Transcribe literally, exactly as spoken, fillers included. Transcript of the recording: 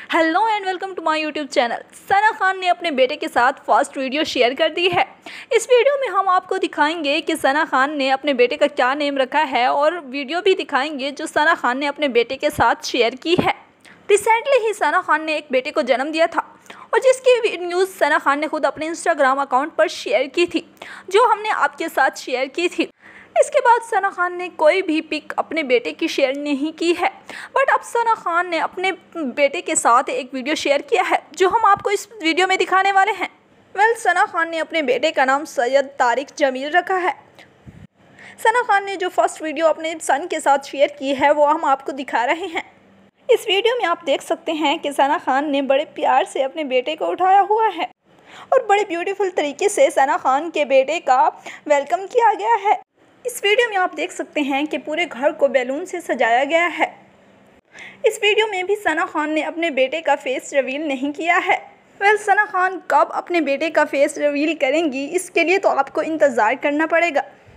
Hello and welcome to my YouTube channel. Sana Khan ने अपने बेटे के साथ फर्स्ट वीडियो शेयर कर दी है। इस वीडियो में हम आपको दिखाएंगे कि सना खान ने अपने बेटे का क्या नेम रखा है और वीडियो भी दिखाएंगे जो सना खान ने अपने बेटे के साथ शेयर की है। रिसेंटली ही सना खान ने एक बेटे को जन्म दिया था और जिसकी न्यूज़ सना खान ने खुद अपने इंस्टाग्राम अकाउंट पर शेयर की थी, जो हमने आपके साथ शेयर की थी। इसके बाद सना खान ने कोई भी पिक अपने बेटे की शेयर नहीं की है, बट अब सना खान ने अपने बेटे के साथ एक वीडियो शेयर किया है जो हम आपको इस वीडियो में दिखाने वाले हैं। वेल well, सना खान ने अपने बेटे का नाम सैयद तारिक जमील रखा है। सना खान ने जो फर्स्ट वीडियो अपने सन के साथ शेयर की है वो हम आपको दिखा रहे हैं। इस वीडियो में आप देख सकते हैं कि सना खान ने बड़े प्यार से अपने बेटे को उठाया हुआ है और बड़े ब्यूटीफुल तरीके से सना खान के बेटे का वेलकम किया गया है। इस वीडियो में आप देख सकते हैं कि पूरे घर को बैलून से सजाया गया है। इस वीडियो में भी सना खान ने अपने बेटे का फेस रिवील नहीं किया है। वेल सना खान कब अपने बेटे का फेस रिवील करेंगी, इसके लिए तो आपको इंतज़ार करना पड़ेगा।